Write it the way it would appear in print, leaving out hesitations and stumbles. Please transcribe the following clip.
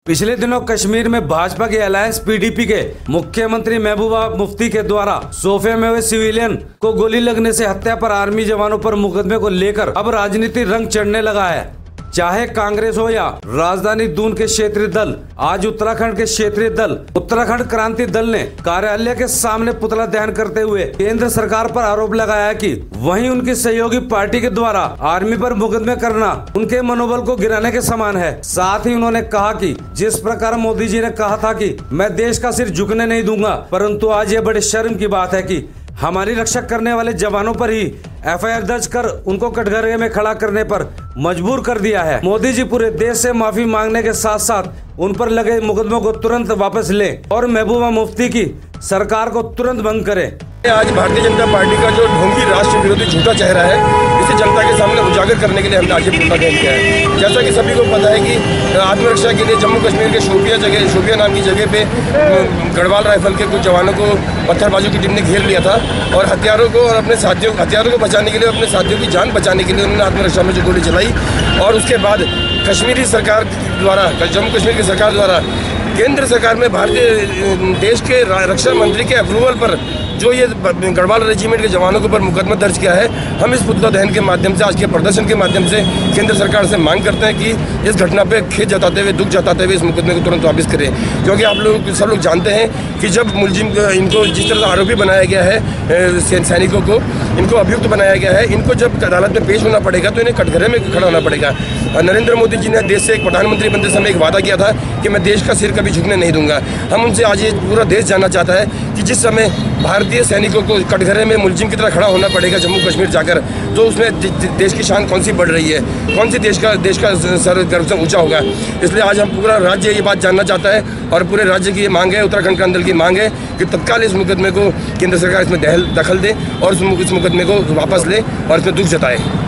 पिछले दिनों कश्मीर में भाजपा के अलायंस पीडीपी के मुख्यमंत्री महबूबा मुफ्ती के द्वारा सोफे में हुए सिविलियन को गोली लगने से हत्या पर आर्मी जवानों पर मुकदमे को लेकर अब राजनीति रंग चढ़ने लगा है। चाहे कांग्रेस हो या राजधानी दून के क्षेत्रीय दल, आज उत्तराखंड के क्षेत्रीय दल उत्तराखंड क्रांति दल ने कार्यालय के सामने पुतला दहन करते हुए केंद्र सरकार पर आरोप लगाया कि वहीं उनकी सहयोगी पार्टी के द्वारा आर्मी पर मुकदमे करना उनके मनोबल को गिराने के समान है। साथ ही उन्होंने कहा कि जिस प्रकार मोदी जी ने कहा था कि मैं देश का सिर झुकने नहीं दूंगा, परंतु आज ये बड़े शर्म की बात है कि हमारी रक्षा करने वाले जवानों पर ही एफआईआर दर्ज कर उनको कटघरे में खड़ा करने पर मजबूर कर दिया है। मोदी जी पूरे देश से माफी मांगने के साथ साथ उन पर लगे मुकदमों को तुरंत वापस लें और महबूबा मुफ्ती की सरकार को तुरंत भंग करें। आज भारतीय जनता पार्टी का जो ढोंगी राष्ट्र विरोधी झूठा चेहरा है, इसे जनता के सामने उजागर करने के लिए हमने आज ये पुतला दहन किया है। जैसा कि सभी को पता है कि आत्मरक्षा के लिए जम्मू कश्मीर के शोपिया नाम की जगह पे गढ़वाल राइफल के कुछ जवानों को पत्थरबाजों की टीम ने घेर लिया था और हथियारों को बचाने के लिए, अपने साथियों की जान बचाने के लिए उन्होंने आत्मरक्षा में जो गोली चलाई और उसके बाद कश्मीरी सरकार द्वारा, जम्मू कश्मीर की सरकार द्वारा केंद्र सरकार में भारतीय देश के रक्षा मंत्री के अप्रूवल पर जो ये गढ़वाल रेजिमेंट के जवानों के ऊपर मुकदमा दर्ज किया है, हम इस पुतला दहन के माध्यम से, आज के प्रदर्शन के माध्यम से केंद्र सरकार से मांग करते हैं कि इस घटना पे खेद जताते हुए, दुख जताते हुए इस मुकदमे को तुरंत वापस करें। क्योंकि आप लोग सब लोग जानते हैं कि जब मुलजिम इनको जिस तरह से आरोपी बनाया गया है, सैनिकों को इनको अभियुक्त बनाया गया है, इनको जब अदालत में पेश होना पड़ेगा तो इन्हें कटघरे में खड़ा होना पड़ेगा। नरेंद्र मोदी जी ने देश से एक प्रधानमंत्री बनते समय एक वादा किया था कि मैं देश का सिर कभी झुकने नहीं दूंगा। हम उनसे आज ये पूरा देश जानना चाहता है कि जिस समय भारतीय सैनिकों को कटघरे में मुलजिम की तरह खड़ा होना पड़ेगा जम्मू कश्मीर जाकर, तो उसमें देश की शान कौन सी बढ़ रही है, कौन सी देश का सर गर्व से ऊंचा होगा। इसलिए आज हम पूरा राज्य ये बात जानना चाहता है और पूरे राज्य की ये मांग है, उत्तराखंड क्रांति दल की मांग है कि तत्काल इस मुकदमे को केंद्र सरकार इसमें दखल दे और इस मुकदमे को वापस ले और इसमें दुख जताए।